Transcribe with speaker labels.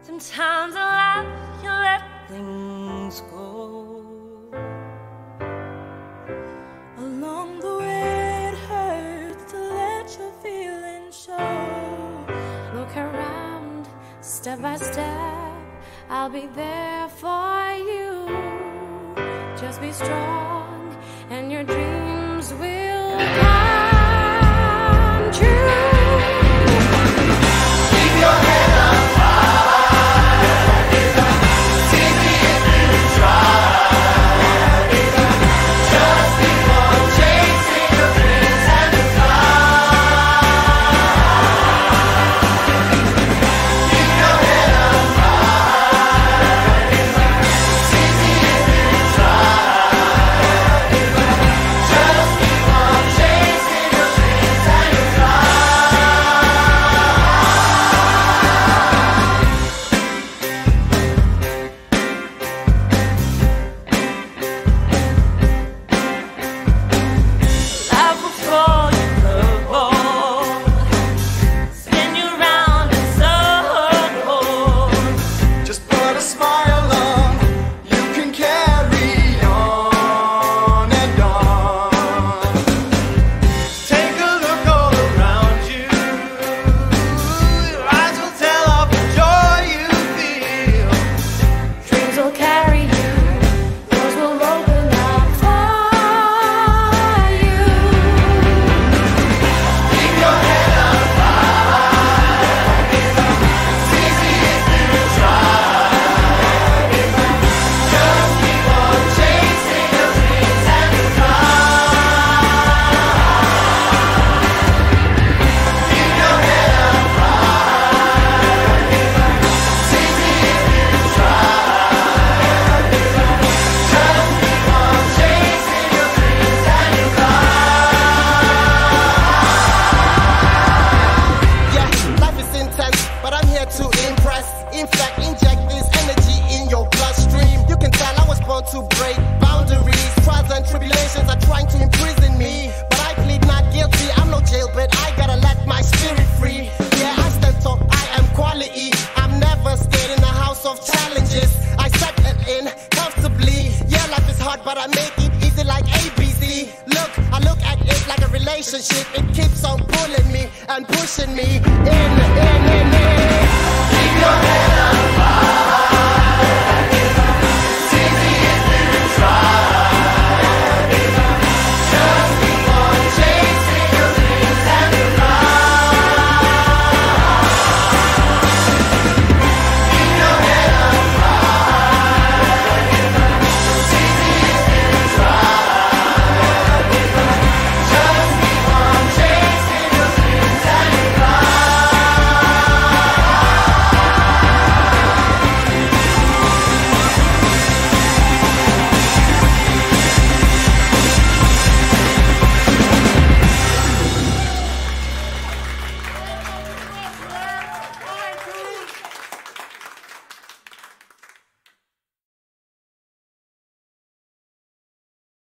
Speaker 1: Sometimes in life you let things go.
Speaker 2: Along the way it hurts to let your feelings show.
Speaker 3: Look around, step by step, I'll be there for you. Just be strong and your dreams will come true.
Speaker 4: Keep your head up high. Take me if you try. Just keep on chasing your dreams and your fly. Keep your head up high. Take me if you try. Just keep on chasing your dreams and your fly.
Speaker 1: Life will throw you curveball, spin you round in circles.
Speaker 4: Just put a smile on, you can carry on and on. Take a look all around you, your eyes will tell of the joy you feel.
Speaker 3: Dreams will carry you, doors will open up for you.
Speaker 4: Keep your head up high, it's easy if you try. Just keep on chasing your dreams and your fly. Keep your head up high, it's easy if you try. Just keep on chasing your dreams and your fly. Yeah, life is intense, but I'm here to impress. In fact, inject this energy in your bloodstream. You can tell I was born to break boundaries. Trials and tribulations are trying to imprison me, but I plead not guilty. I'm no jailbird, I gotta let my spirit free. Yeah, I stand tall, I am quality. I'm never scared in a house of challenges. I settle in comfortably. Yeah, life is hard, but I make it easy like ABC. Look, I look at it like a relationship. It keeps on pulling me and pushing me in